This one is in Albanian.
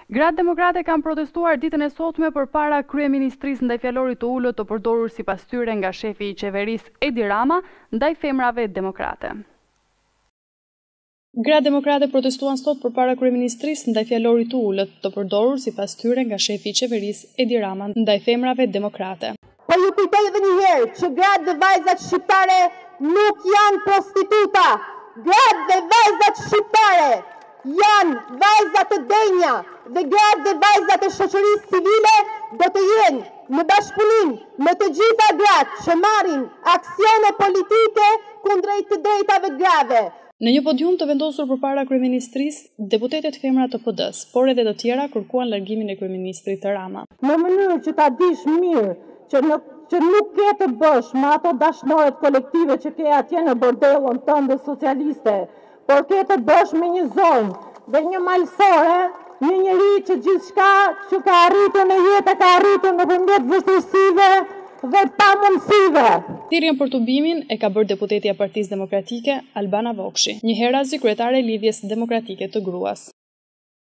Gratë demokrate kanë protestuar ditën e sotme përpara kryeministrisë ndaj fjalorit të ullët të përdorur sipas tyre nga shefi i qeverisë Edi Rama ndaj femrave demokrate. Gratë demokrate protestuan sot përpara kryeministrisë ndaj fjalorit të ullët të përdorur sipas tyre nga shefi i qeverisë Edi Rama ndaj femrave demokrate. Po ju kujtoj edhe një herë që gratë dhe vajzat shqiptare nuk janë prostituta. Gratë dhe vajzat shqiptare janë vajzat e denja dhe gratë dhe vajzat e shoqërisë civile do të jenë në bashkëpunim me të gjitha gratë që marrin aksione politike kundrejt të drejtave grave. Në një podium të vendosur përpara kryeministrisë, deputetët femra të PD-s, por edhe të tjera kërkuan largimin e kryeministrit të Rama. Në mënyrë që ta dish mirë që nuk ke të bësh me ato dashnoret kolektive që ke atje në bordellon tënde socialiste, por ke të bësh me një zonjë dhe një malsore, një njeri që gjithçka që ka arritur në jetë ka arritur nëpërmjet vështirësive dhe pamundësive. Thirrjen për tubimin e ka bërë deputetja e Partisë Demokratike Albana Vokshi, një herazi kryetare e Lidhjes Demokratike të Gruas.